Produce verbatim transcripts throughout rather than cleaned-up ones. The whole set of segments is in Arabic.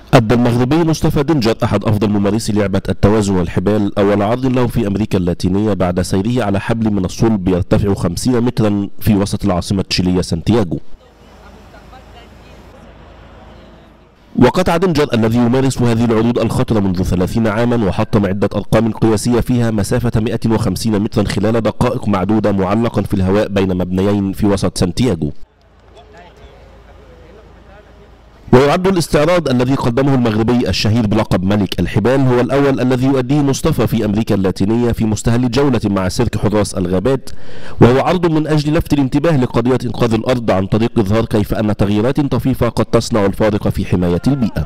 أدى المغربي مصطفى دنجر أحد أفضل ممارسي لعبة التوازن والحبال أول عرض له في أمريكا اللاتينية بعد سيره على حبل من الصلب يرتفع خمسين مترا في وسط العاصمة التشيلية سانتياغو. وقطع دنجر الذي يمارس هذه العروض الخطرة منذ ثلاثين عاما وحطم عدة أرقام قياسية فيها مسافة مئة وخمسين مترا خلال دقائق معدودة معلقا في الهواء بين مبنيين في وسط سانتياغو. ويعد الاستعراض الذي قدمه المغربي الشهير بلقب ملك الحبال هو الأول الذي يؤديه مصطفى في أمريكا اللاتينية في مستهل جولة مع سيرك حراس الغابات، وهو عرض من أجل لفت الانتباه لقضية إنقاذ الأرض عن طريق إظهار كيف أن تغييرات طفيفة قد تصنع الفارق في حماية البيئة.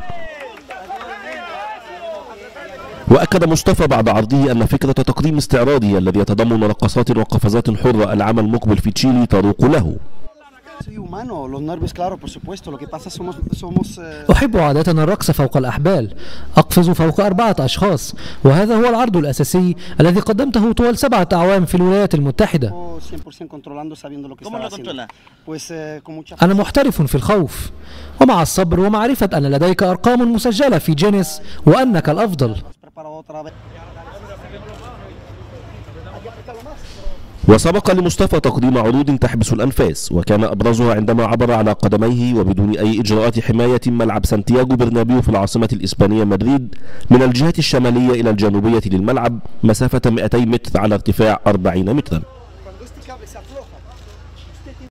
وأكد مصطفى بعد عرضه أن فكرة تقديم استعراضه الذي يتضمن رقصات وقفزات حرة العام المقبل في تشيلي تروق له. أحب عادة الرقص فوق الأحبال، أقفز فوق أربعة أشخاص، وهذا هو العرض الأساسي الذي قدمته طوال سبعة أعوام في الولايات المتحدة. أنا محترف في الخوف، ومع الصبر ومعرفة أن لديك أرقام مسجلة في جينيس وأنك الأفضل. وسبق لمصطفى تقديم عروض تحبس الأنفاس، وكان أبرزها عندما عبر على قدميه وبدون أي إجراءات حماية ملعب سانتياغو برنابيو في العاصمة الإسبانية مدريد من الجهة الشمالية إلى الجنوبية للملعب مسافة مئتي متر على ارتفاع أربعين مترا.